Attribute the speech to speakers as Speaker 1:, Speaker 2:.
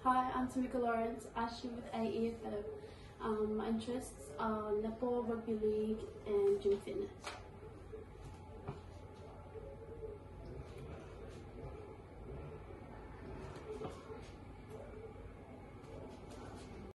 Speaker 1: Hi, I'm Tameika Lawrence, Ashley with AEFF. My interests are netball, rugby league and gym fitness.